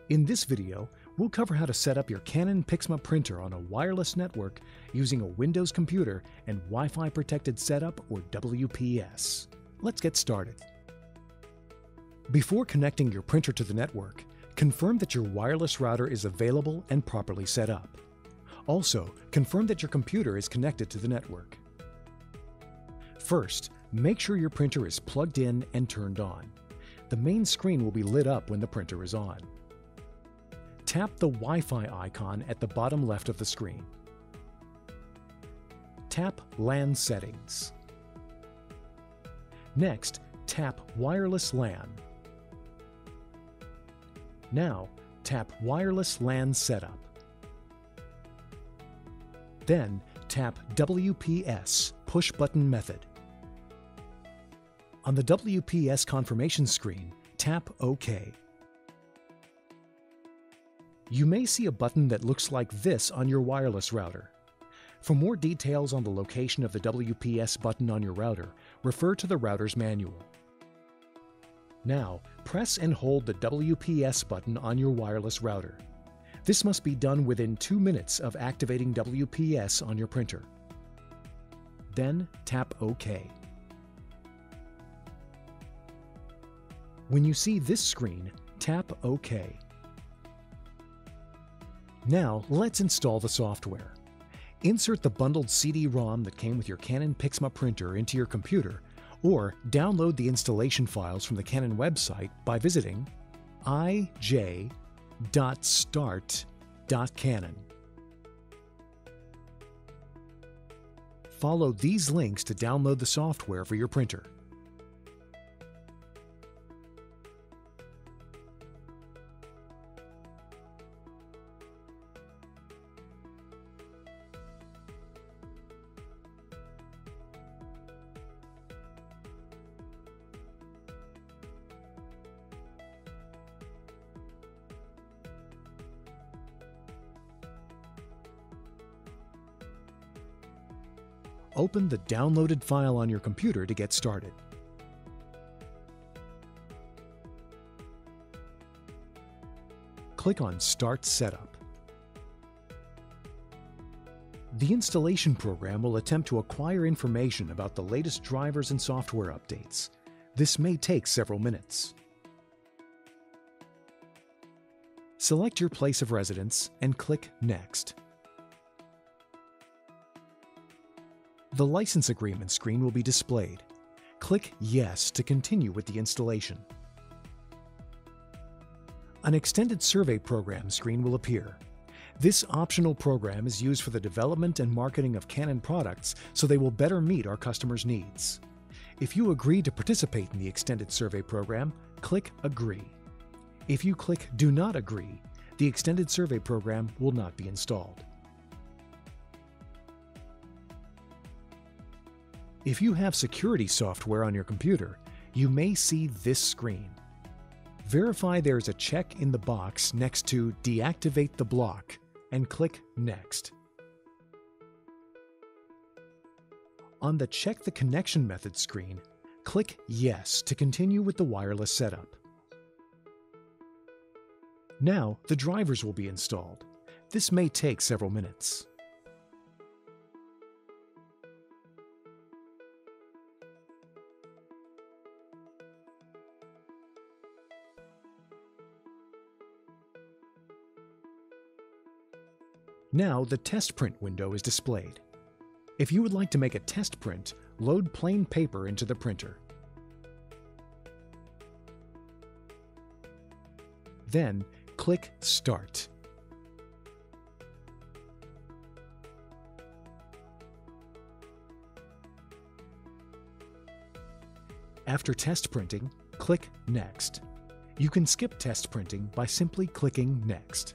In this video, we'll cover how to set up your Canon PIXMA printer on a wireless network using a Windows computer and Wi-Fi protected setup, or WPS. Let's get started. Before connecting your printer to the network, confirm that your wireless router is available and properly set up. Also, confirm that your computer is connected to the network. First, make sure your printer is plugged in and turned on. The main screen will be lit up when the printer is on. Tap the Wi-Fi icon at the bottom left of the screen. Tap LAN Settings. Next, tap Wireless LAN. Now, tap Wireless LAN Setup. Then, tap WPS Push Button Method. On the WPS confirmation screen, tap OK. You may see a button that looks like this on your wireless router. For more details on the location of the WPS button on your router, refer to the router's manual. Now, press and hold the WPS button on your wireless router. This must be done within 2 minutes of activating WPS on your printer. Then, tap OK. When you see this screen, tap OK. Now, let's install the software. Insert the bundled CD-ROM that came with your Canon PIXMA printer into your computer, or download the installation files from the Canon website by visiting ij.start.canon. Follow these links to download the software for your printer. Open the downloaded file on your computer to get started. Click on Start Setup. The installation program will attempt to acquire information about the latest drivers and software updates. This may take several minutes. Select your place of residence and click Next. The license agreement screen will be displayed. Click Yes to continue with the installation. An extended survey program screen will appear. This optional program is used for the development and marketing of Canon products, so they will better meet our customers' needs. If you agree to participate in the extended survey program, click Agree. If you click Do Not Agree, the extended survey program will not be installed. If you have security software on your computer, you may see this screen. Verify there is a check in the box next to Deactivate the block and click Next. On the Check the Connection Method screen, click Yes to continue with the wireless setup. Now, the drivers will be installed. This may take several minutes. Now the test print window is displayed. If you would like to make a test print, load plain paper into the printer. Then click Start. After test printing, click Next. You can skip test printing by simply clicking Next.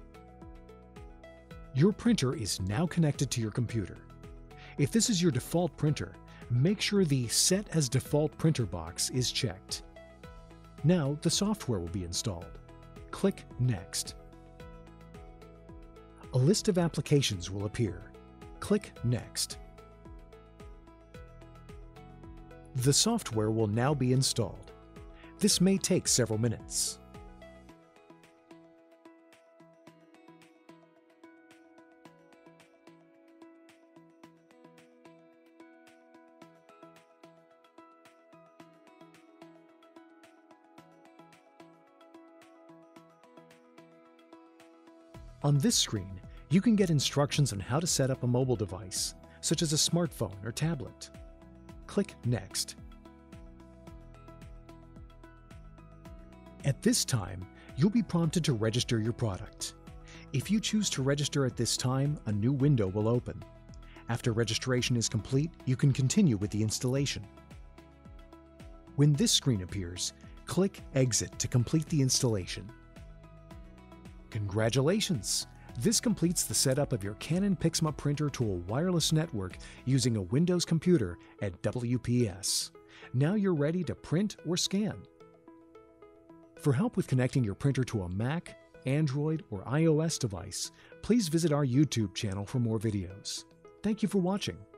Your printer is now connected to your computer. If this is your default printer, make sure the Set as Default Printer box is checked. Now the software will be installed. Click Next. A list of applications will appear. Click Next. The software will now be installed. This may take several minutes. On this screen, you can get instructions on how to set up a mobile device, such as a smartphone or tablet. Click Next. At this time, you'll be prompted to register your product. If you choose to register at this time, a new window will open. After registration is complete, you can continue with the installation. When this screen appears, click Exit to complete the installation. Congratulations! This completes the setup of your Canon PIXMA printer to a wireless network using a Windows computer at WPS. Now you're ready to print or scan. For help with connecting your printer to a Mac, Android, or iOS device, please visit our YouTube channel for more videos. Thank you for watching.